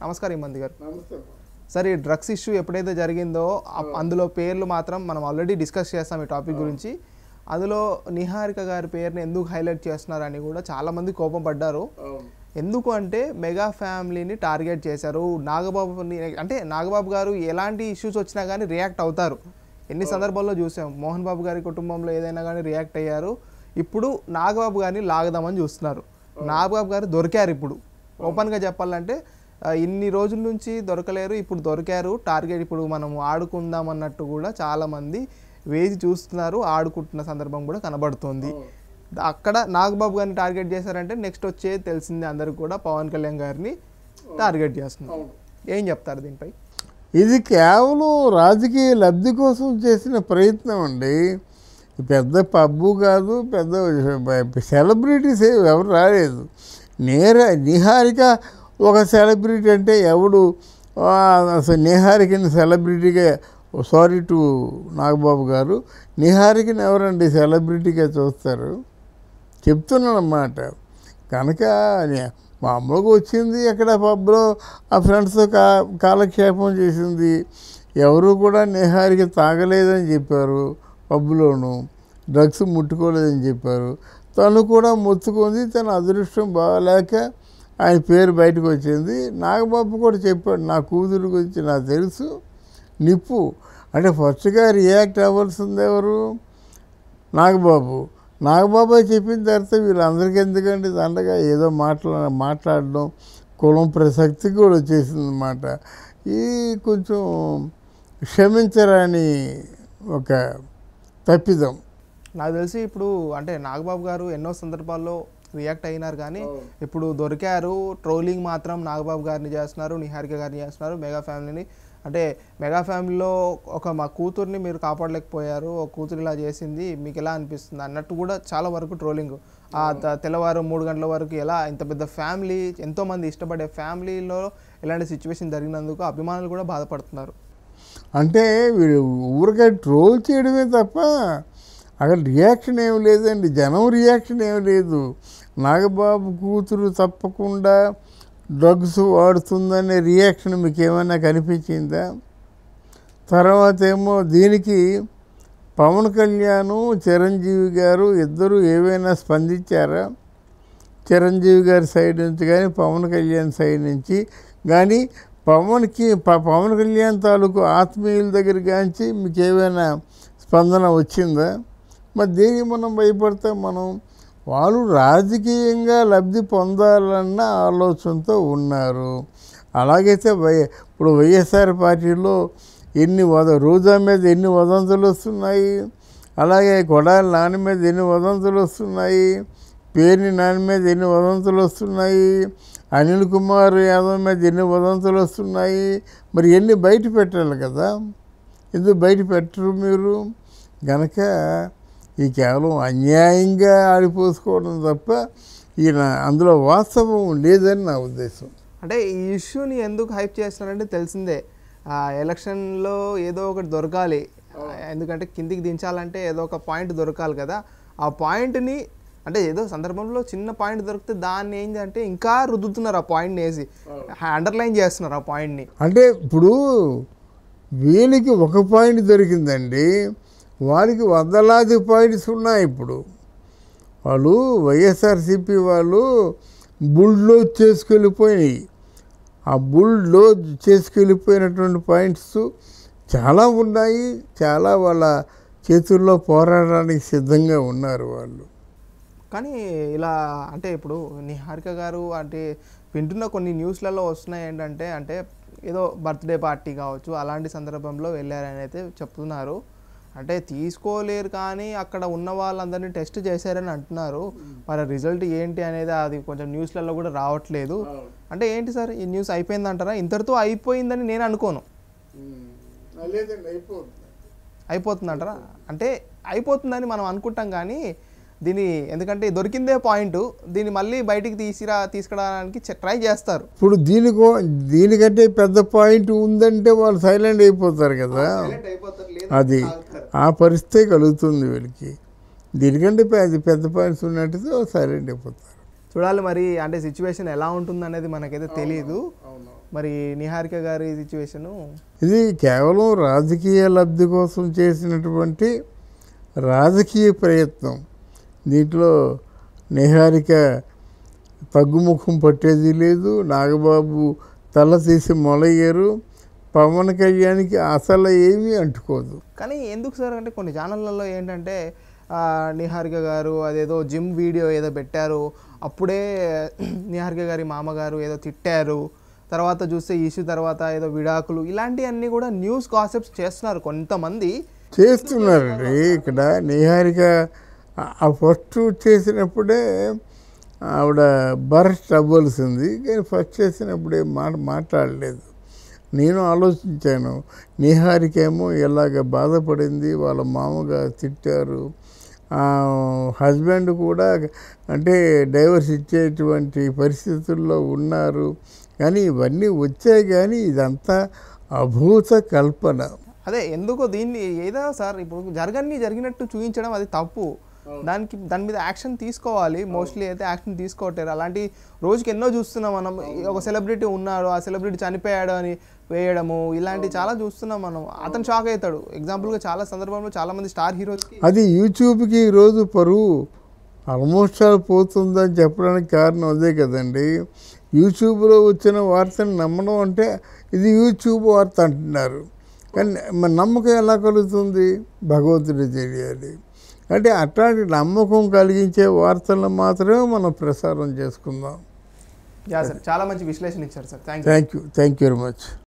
నమస్కారం ఇమంది గారు. సార్, ఈ డ్రగ్స్ ఇష్యూ ఎప్పుడైతే జరిగిందో అందులో పేర్లు మాత్రం మనం ఆల్రెడీ డిస్కస్ చేస్తాం ఈ టాపిక్ గురించి. అందులో నిహారిక గారి పేరుని ఎందుకు హైలైట్ చేస్తున్నారని కూడా చాలామంది కోపం పడ్డారు. ఎందుకు అంటే మెగా ఫ్యామిలీని టార్గెట్ చేశారు. నాగబాబుని అంటే నాగబాబు గారు ఎలాంటి ఇష్యూస్ వచ్చినా కానీ రియాక్ట్ అవుతారు. ఎన్ని సందర్భాల్లో చూసాం. మోహన్ బాబు గారి కుటుంబంలో ఏదైనా కానీ రియాక్ట్ అయ్యారు. ఇప్పుడు నాగబాబు గారిని లాగదామని చూస్తున్నారు. నాగబాబు గారు దొరికారు. ఇప్పుడు ఓపెన్గా చెప్పాలంటే ఇన్ని రోజుల నుంచి దొరకలేరు, ఇప్పుడు దొరికారు. టార్గెట్ ఇప్పుడు మనం ఆడుకుందాం అన్నట్టు కూడా చాలామంది వేసి చూస్తున్నారు. ఆడుకుంటున్న సందర్భం కూడా కనబడుతుంది. అక్కడ నాగబాబు గారిని టార్గెట్ చేశారంటే నెక్స్ట్ వచ్చేది తెలిసింది అందరికి కూడా పవన్ కళ్యాణ్ గారిని టార్గెట్ చేస్తున్నారు. ఏం చెప్తారు దీనిపై? ఇది కేవలం రాజకీయ లబ్ధి కోసం చేసిన ప్రయత్నం అండి. పెద్ద పబ్బు కాదు, పెద్ద సెలబ్రిటీస్ ఎవరు రాలేదు. నిహారిక ఒక సెలబ్రిటీ అంటే ఎవడు అసలు నిహారికని సెలబ్రిటీగా, సారీ టు నాగబాబు గారు, నిహారికని ఎవరండి సెలబ్రిటీగా చూస్తారు? చెప్తున్నానన్నమాట. కనుక మామూలుగా వచ్చింది అక్కడ పబ్లో ఆ ఫ్రెండ్స్తో కాలక్షేపం చేసింది. ఎవరు కూడా నిహారిక తాగలేదని చెప్పారు, పబ్లోను డ్రగ్స్ ముట్టుకోలేదని చెప్పారు. తను కూడా మొత్తుకుంది. తన అదృష్టం బాగాలేక ఆయన పేరు బయటకు వచ్చింది. నాగబాబు కూడా చెప్పాడు, నా కూతురు గురించి నాకు తెలుసు. నిప్పు అంటే ఫస్ట్గా రియాక్ట్ అవ్వాల్సింది ఎవరు? నాగబాబు. నాగబాబు చెప్పిన తర్వాత వీళ్ళందరికీ ఎందుకంటే దండగా ఏదో మాట్లాడడం, కులం ప్రసక్తి కూడా వచ్చేసింది అన్నమాట. ఈ కొంచెం క్షమించరాని ఒక తప్పిదం. నాకు తెలిసి ఇప్పుడు అంటే నాగబాబు గారు ఎన్నో సందర్భాల్లో రియాక్ట్ అయినారు, కానీ ఇప్పుడు దొరికారు. ట్రోలింగ్ మాత్రం నాగబాబు గారిని చేస్తున్నారు, నిహారిక గారిని చేస్తున్నారు, మెగా ఫ్యామిలీని. అంటే మెగా ఫ్యామిలీలో మా కూతుర్ని మీరు కాపాడలేకపోయారు, ఒక కూతురు ఇలా చేసింది, మీకు ఎలా అనిపిస్తుంది అన్నట్టు కూడా చాలా వరకు ట్రోలింగ్. తెల్లవారు 3 గంటల వరకు ఎలా ఇంత పెద్ద ఫ్యామిలీ, ఎంతోమంది ఇష్టపడే ఫ్యామిలీలో ఇలాంటి సిచ్యువేషన్ జరిగినందుకు అభిమానులు కూడా బాధపడుతున్నారు. అంటే వీడు ఊరికే ట్రోల్ చేయడమే తప్ప అక్కడ రియాక్షన్ ఏమి లేదండి. జనం రియాక్షన్ ఏమి లేదు. నాగబాబు కూతురు తప్పకుండా డ్రగ్స్ వాడుతుందనే రియాక్షన్ మీకు ఏమైనా కనిపించిందా? తర్వాత ఏమో దీనికి పవన్ కళ్యాణ్, చిరంజీవి గారు ఇద్దరు ఏవైనా స్పందించారా? చిరంజీవి గారి సైడ్ నుంచి కానీ పవన్ కళ్యాణ్ సైడ్ నుంచి కానీ పవన్ కళ్యాణ్ తాలూకు ఆత్మీయుల దగ్గర కాంచి మీకు ఏమైనా స్పందన వచ్చిందా? మరి దేనికి మనం భయపడతాం? వాళ్ళు రాజకీయంగా లబ్ధి పొందాలన్న ఆలోచనతో ఉన్నారు. అలాగైతే ఇప్పుడు వైఎస్ఆర్ పార్టీలో రోజా మీద ఎన్ని వదంతులు వస్తున్నాయి, అలాగే కొడాలి నాని మీద ఎన్ని వదంతులు వస్తున్నాయి, పేర్ని నాని మీద ఎన్ని వదంతులు వస్తున్నాయి, అనిల్ కుమార్ యాదవ్ మీద ఎన్ని వదంతులు వస్తున్నాయి. మరి ఎన్ని బయట పెట్టాలి కదా, ఎందుకు బయట పెట్టరు మీరు? గనక ఈ కేవలం అన్యాయంగా ఆడిపోసుకోవడం తప్ప అందులో వాస్తవం లేదని నా ఉద్దేశం. అంటే ఈ ఇష్యూని ఎందుకు హైప్ చేస్తున్నారంటే తెలిసిందే, ఎలక్షన్లో ఏదో ఒకటి దొరకాలి. ఎందుకంటే కిందికి దించాలంటే ఏదో ఒక పాయింట్ దొరకాలి కదా. ఆ పాయింట్ని అంటే ఏదో సందర్భంలో చిన్న పాయింట్ దొరికితే దాన్ని ఏంటంటే ఇంకా రుద్దుతున్నారు, ఆ పాయింట్ని వేసి అండర్లైన్ చేస్తున్నారు ఆ పాయింట్ని. అంటే ఇప్పుడు వీళ్ళకి ఒక పాయింట్ దొరికిందండి, వారికి వందలాది పాయింట్స్ ఉన్నాయి. ఇప్పుడు వాళ్ళు వైఎస్ఆర్సీపీ వాళ్ళు బుల్డోజ్ చేసుకెళ్ళిపోయినాయి. ఆ బుల్డోజ్ చేసుకెళ్ళిపోయినటువంటి పాయింట్స్ చాలా ఉన్నాయి. చాలా వాళ్ళ చేతుల్లో పోరాడడానికి సిద్ధంగా ఉన్నారు వాళ్ళు. కానీ ఇలా అంటే ఇప్పుడు నిహారిక గారు అంటే వింటున్న కొన్ని న్యూస్లలో వస్తున్నాయి ఏంటంటే అంటే ఏదో బర్త్డే పార్టీ కావచ్చు అలాంటి సందర్భంలో వెళ్ళారని అయితే చెప్తున్నారు. అంటే తీసుకోలేరు కానీ అక్కడ ఉన్న వాళ్ళందరినీ టెస్ట్ చేశారని అంటున్నారు. మరి రిజల్ట్ ఏంటి అనేది అది కొంచెం న్యూస్లలో కూడా రావట్లేదు. అంటే ఏంటి సార్ ఈ న్యూస్ అయిపోయిందంటారా? ఇంతటితో అయిపోయిందని నేను అనుకోను. అయిపోతుందంటారా? అంటే అయిపోతుందని మనం అనుకుంటాం కానీ దీని ఎందుకంటే దొరికిందే పాయింట్, దీన్ని మళ్ళీ బయటికి తీసుకురావడానికి ట్రై చేస్తారు. ఇప్పుడు దీనికంటే పెద్ద పాయింట్ ఉందంటే వాళ్ళు సైలెంట్ అయిపోతారు కదా, అది ఆ పరిస్థితి కలుగుతుంది వీళ్ళకి. దీనికంటే పెద్ద పాయింట్స్ ఉన్నట్టు సైలెంట్ అయిపోతారు. చూడాలి మరి అంటే సిచ్యువేషన్ ఎలా ఉంటుంది అనేది మనకైతే తెలియదు. మరి నిహారిక గారి సిచ్యువేషను ఇది కేవలం రాజకీయ లబ్ధి కోసం చేసినటువంటి రాజకీయ ప్రయత్నం. దీంట్లో నిహారిక తగ్గుముఖం పట్టేది లేదు. నాగబాబు తల తీసి మొలయ్యారు. పవన్ కళ్యాణ్కి అసలు ఏమీ అంటుకోదు. కానీ ఎందుకు సార్ అంటే కొన్ని ఛానళ్ళల్లో ఏంటంటే నిహారిక గారు అదేదో జిమ్ వీడియో ఏదో పెట్టారు, అప్పుడే నిహారిక గారి మామగారు ఏదో తిట్టారు, తర్వాత చూస్తే ఇష్యూ తర్వాత ఏదో విడాకులు, ఇలాంటివన్నీ కూడా న్యూస్ కాన్సెప్ట్స్ చేస్తున్నారు కొంతమంది. చేస్తున్నారండి. ఇక్కడ నిహారిక ఆ ఫస్ట్ చేసినప్పుడే ఆవిడ బర్స్ట్ అవ్వాల్సింది, కానీ ఫస్ట్ చేసినప్పుడే మాట్లాడలేదు. నేను ఆలోచించాను, నిహారిక ఏమో ఇలాగ బాధపడింది, వాళ్ళ మామగారు తిట్టారు, హస్బెండ్ కూడా అంటే డైవర్స్ ఇచ్చేటువంటి పరిస్థితుల్లో ఉన్నారు, కానీ ఇవన్నీ వచ్చాయి, కానీ ఇదంతా అభూత కల్పన. అదే ఎందుకో దీన్ని ఏదో సార్ ఇప్పుడు జరిగినట్టు చూపించడం అది తప్పు. దాని మీద యాక్షన్ తీసుకోవాలి. మోస్ట్లీ అయితే యాక్షన్ తీసుకోవట్లేరు. అలాంటి రోజుకి ఎన్నో చూస్తున్నాం మనం. ఒక సెలబ్రిటీ ఉన్నాడు, ఆ సెలబ్రిటీ చనిపోయాడు అని వేయడము, ఇలాంటి చాలా చూస్తున్నాం మనం. అతను షాక్ అవుతాడు. ఎగ్జాంపుల్గా చాలా సందర్భంలో చాలామంది స్టార్ హీరోస్ అది యూట్యూబ్కి ఈరోజు పరువు ఆల్మోస్ట్ పోతుందని చెప్పడానికి కారణం అదే కదండి. యూట్యూబ్లో వచ్చిన వార్తను నమ్మడం అంటే ఇది యూట్యూబ్ వార్త అంటున్నారు, కానీ మన నమ్మకం ఎలా కలుగుతుంది? భగవంతుడు తెలియాలి. అంటే అట్లాంటి నమ్మకం కలిగించే వార్తలను మాత్రమే మనం ప్రసారం చేసుకుందాం. చాలా మంచి విశ్లేషణ ఇచ్చారు sir. Thank you very much.